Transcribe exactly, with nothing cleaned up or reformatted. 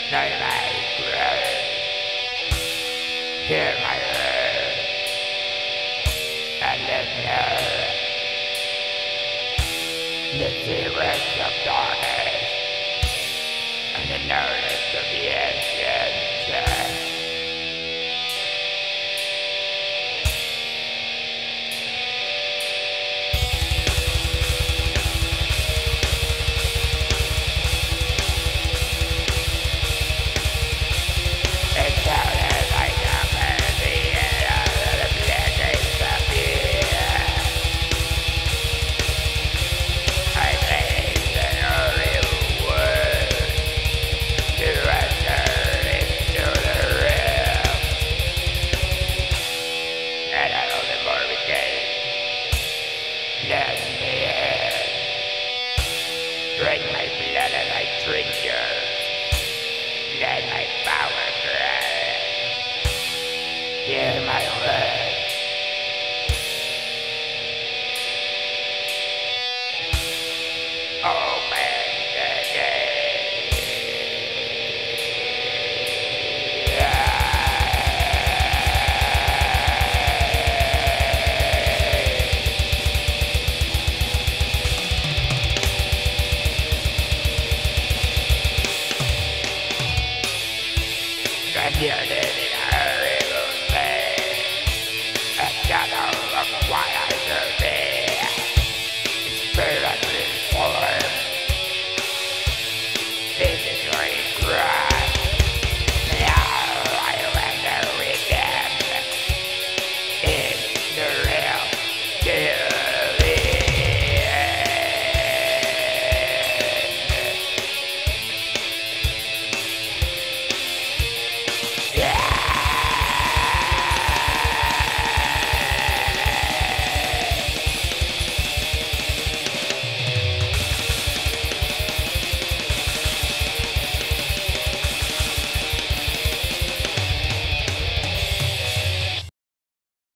Know my grave. Hear my word. And then know the secrets of darkness and the knowledge of the ancients. Drink my blood and I drink yours. Let my power grow. Hear my word. Open the gate. Yeah.